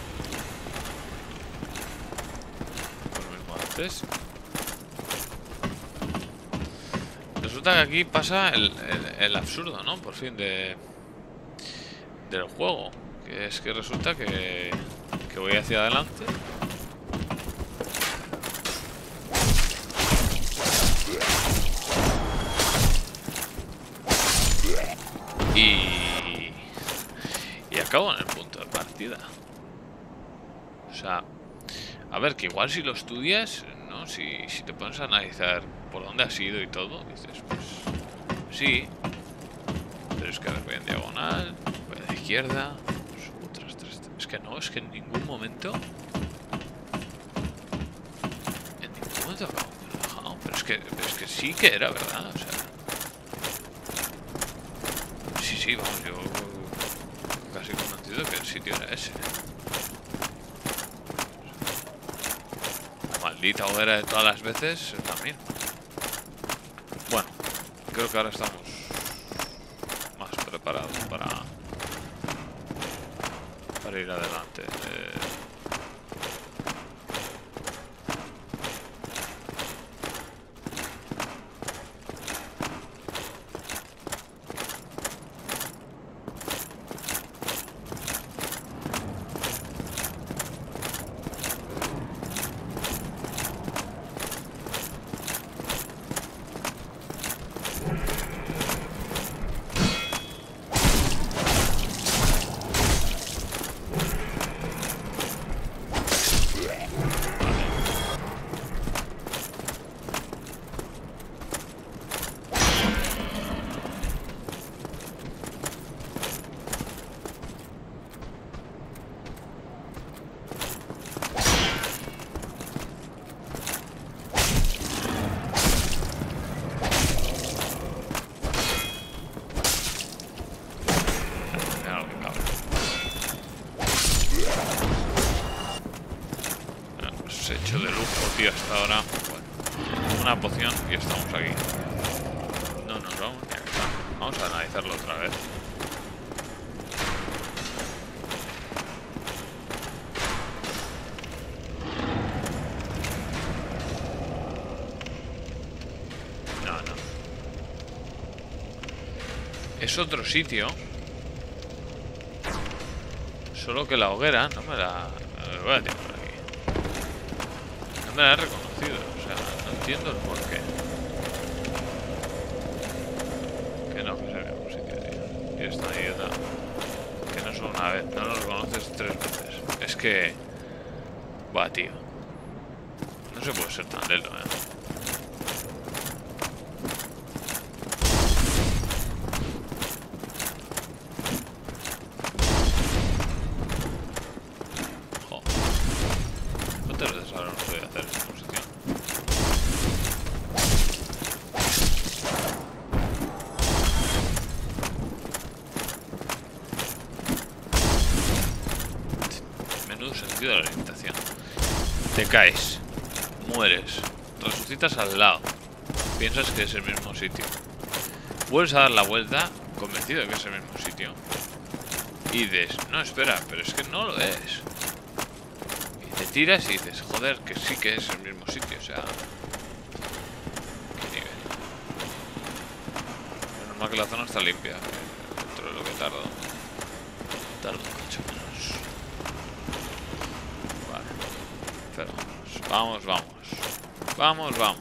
Resulta que aquí pasa el, el, el absurdo, ¿no? Por fin de del juego. Que es que resulta que, que voy hacia adelante. Y... Y acabo en el punto de partida. O sea... A ver, que igual si lo estudias, ¿no? Si, si te pones a analizar por dónde has ido y todo, dices, pues... Sí. Pero es que ahora voy en diagonal, voy a la izquierda... Otras tres... Es que no, es que en ningún momento... En ningún momento acabo relajado. Pero es que, pero es que sí que era, ¿verdad? O sea... Sí, sí, vamos, yo... Casi convencido que el sitio era ese. Maldita hoguera de todas las veces también. Bueno, creo que ahora estamos más preparados para para ir adelante. Eh... Hecho de lujo, tío, hasta ahora. Bueno, una poción y estamos aquí. No nos vamos ni a acá. Vamos a analizarlo otra vez. No, no. Es otro sitio. Solo que la hoguera no me la... Me voy a tirar por aquí. No me la he reconocido, o sea, no entiendo el por qué. Que no, que es el mismo sitio, tío. Y esta idiota. Que no solo una vez, no lo reconoces tres veces. Es que... Buah, tío. No se puede ser tan lelo, eh. De la orientación. Te caes, mueres, resucitas al lado, piensas que es el mismo sitio, vuelves a dar la vuelta convencido de que es el mismo sitio y dices, no, espera, pero es que no lo es, y te tiras y dices, joder, que sí que es el mismo sitio. O sea, qué nivel. Menos mal que la zona está limpia, dentro de lo que tardo tardo mucho menos. Pero vamos, vamos, vamos, vamos.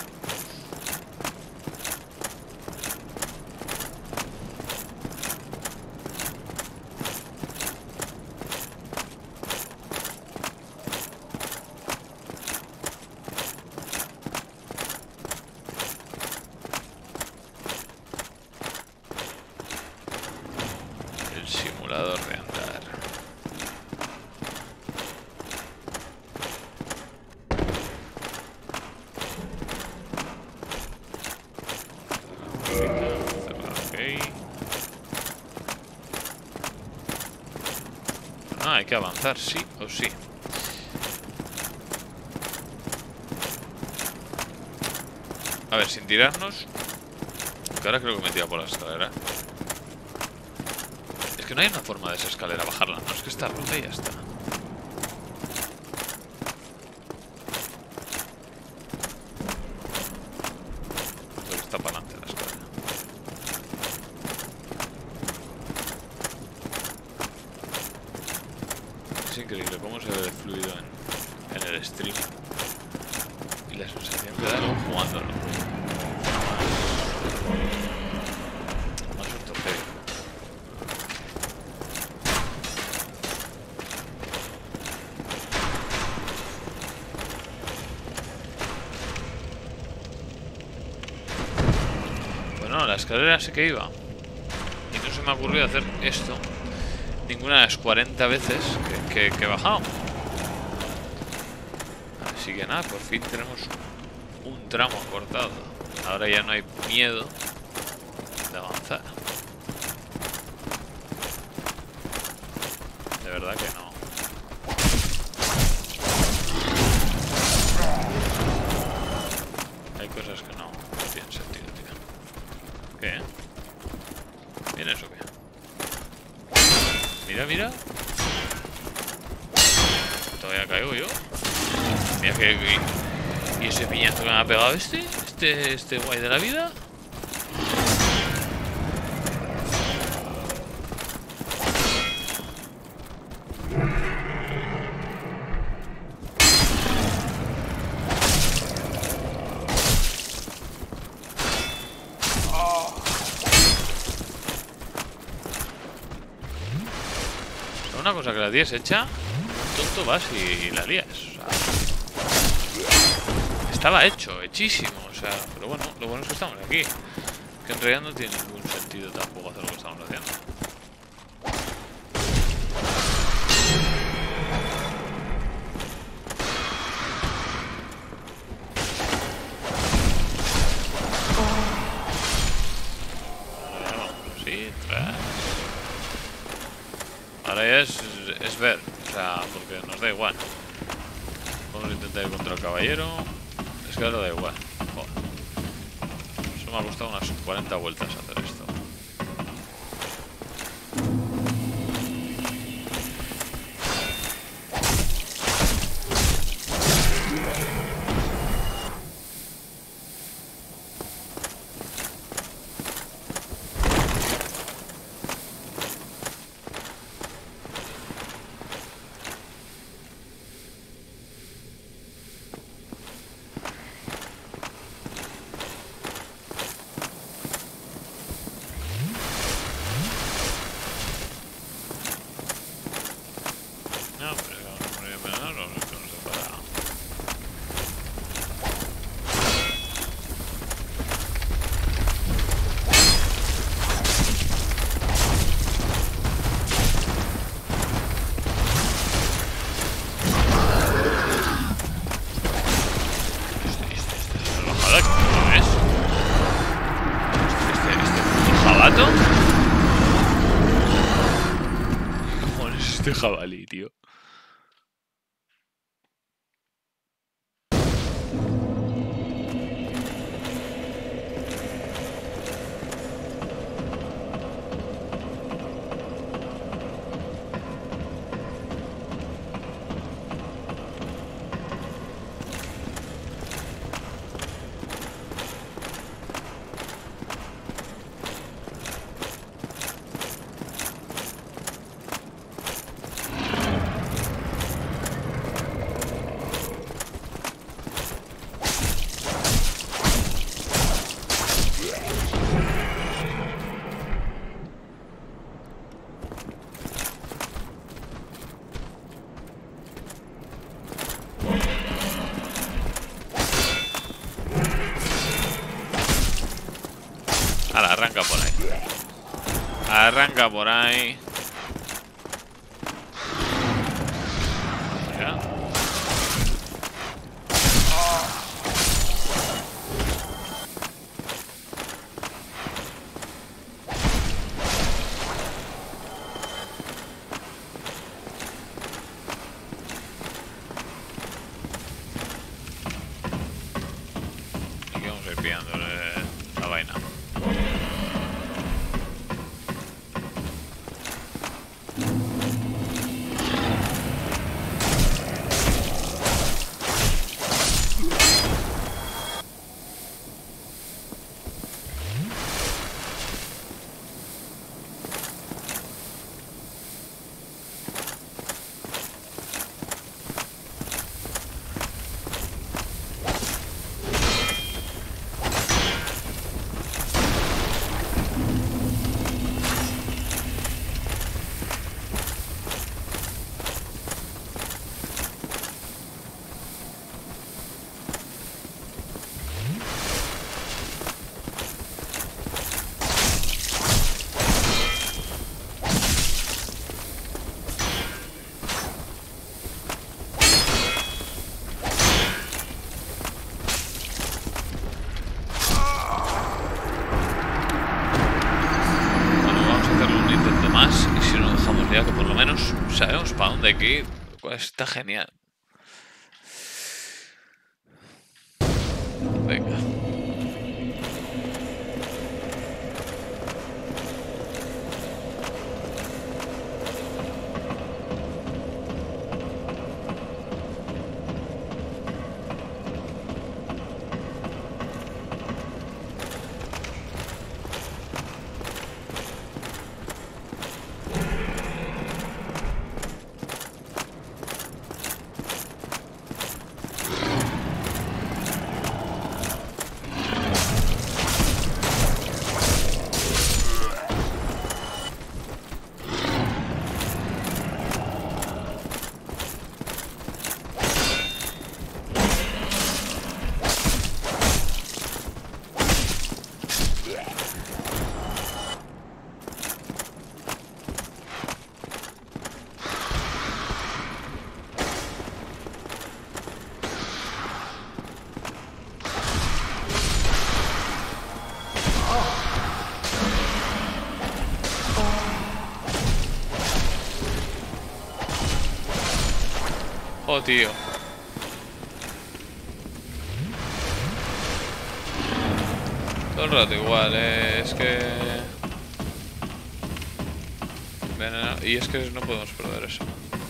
El simulador de andar. Hay que avanzar, sí o sí. A ver, sin tirarnos. Que ahora creo que me tira por la escalera. Es que no hay una forma de esa escalera bajarla. No, es que está rota y ya está. Creo que está para adelante la escalera. increíble cómo se ve de fluido en, en el stream. Y la sensación que da luego jugándolo. Más ortopédico. Bueno, la escalera sí que iba. Y no se me ha ocurrido hacer esto ninguna de las cuarenta veces que, que, que he bajado. Así que nada, por fin tenemos un tramo cortado. Ahora ya no hay miedo de avanzar. De verdad que no. Hay cosas que no tienen sentido, tío. ¿Qué? ¿Vienes o qué? Mira, mira. Todavía caigo yo. Mira que... ¿Y ese piñazo que me ha pegado este? Este, este guay de la vida. Una cosa que la tienes hecha, tonto vas y, y la lías. O sea, estaba hecho, hechísimo. O sea, pero bueno, lo bueno es que estamos aquí. Que en realidad no tiene ningún sentido tampoco hacer lo que estamos haciendo. Ahora ya vamos así, tras. Ahora ya es, es ver, o sea, porque nos da igual. Vamos a intentar ir contra el caballero. Es que ahora da igual. Joder. Eso me ha costado unas cuarenta vueltas hacer esto. Este jabalí, tío. Ahora, arranca por ahí. Arranca por ahí. Ya. Y que vamos a ir pillándole la vaina. sabemos para dónde hay que ir. Pues está genial. Venga. Oh, tío. Todo el rato igual, eh. Es que... Veneno. Y es que no podemos perder eso.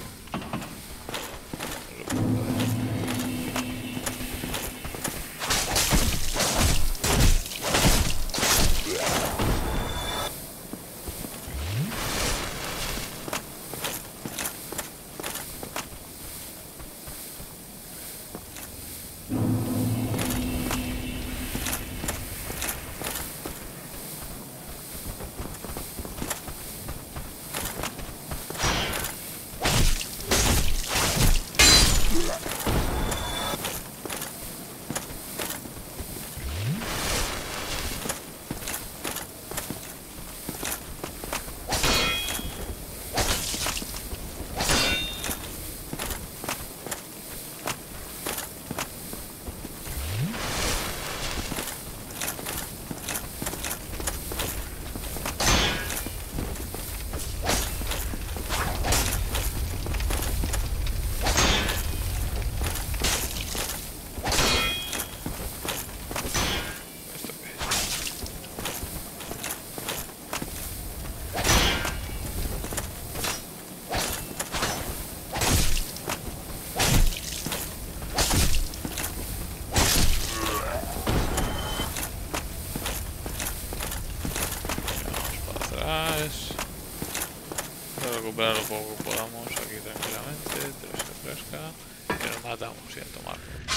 Recuperar lo poco que podamos aquí tranquilamente. Fresca, fresca. Y nos matamos y a tomar.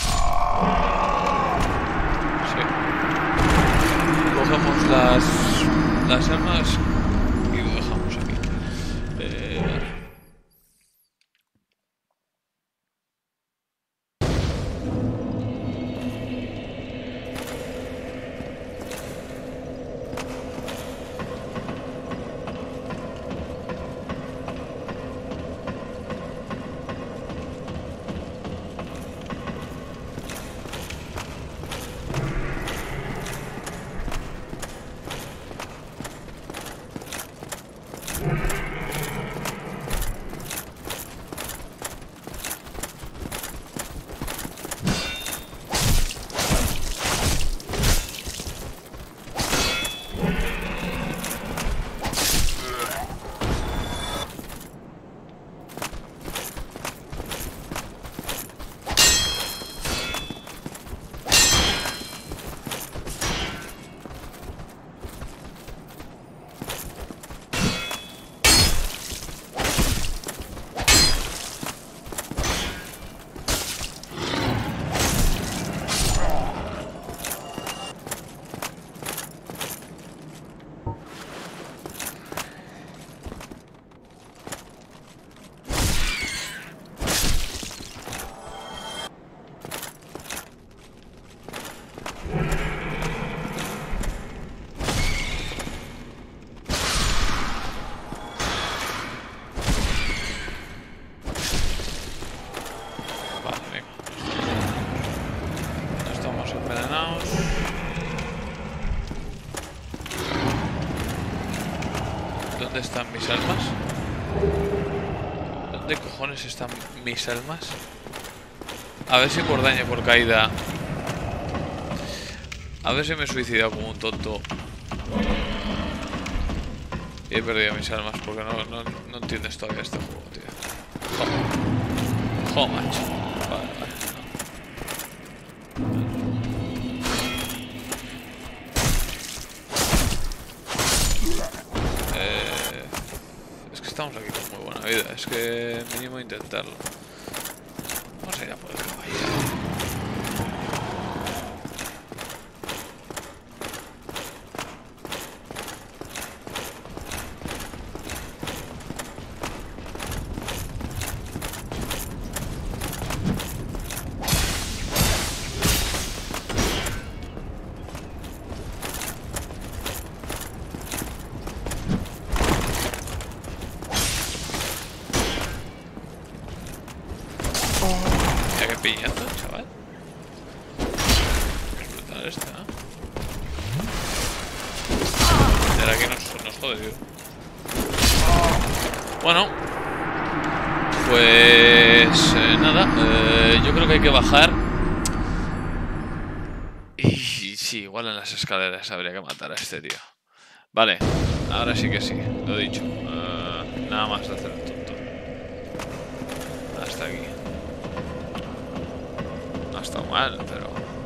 Sí. Cogemos las, las armas y lo dejamos aquí. Eh, vale. ¿Dónde están mis armas? ¿Dónde ¿Dónde cojones están mis almas? A ver si por daño por caída. A ver si me he suicidado como un tonto. Y he perdido mis almas porque no, no, no entiendes todavía este juego, tío. Jo, jo macho. Vale, vale. Eh, es que estamos aquí con muy buena vida. Es que mínimo intentarlo. Vamos a ir a por el caballero. Piñazo, chaval. Es brutal esta, ¿eh? Y ahora aquí nos, nos jode, tío. Bueno. Pues... Eh, nada. Eh, yo creo que hay que bajar. Y sí, igual en las escaleras habría que matar a este tío. Vale. Ahora sí que sí. Lo he dicho. Uh, nada más de hacer el tonto. Hasta aquí. No está mal, pero...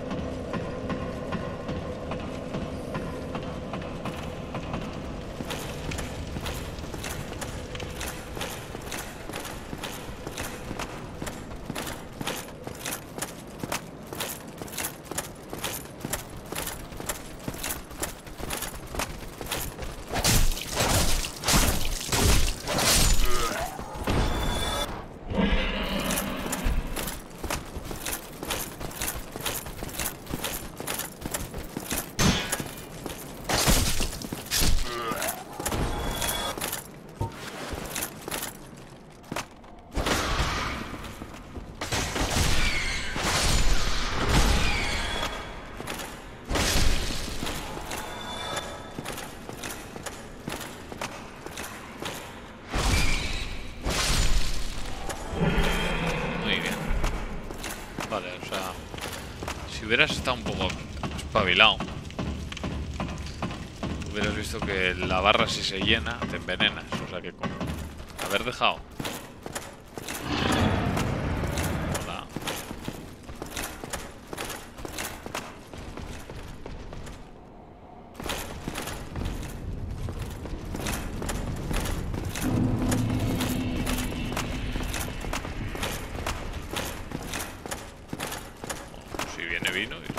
Si hubieras estado un poco espabilado, hubieras visto que la barra, si se llena, te envenenas. O sea que con haber dejado... Hola. Si viene vino y...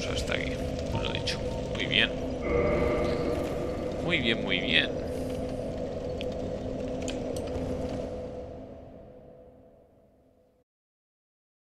hasta aquí. Pues lo dicho. Muy bien. Muy bien, muy bien.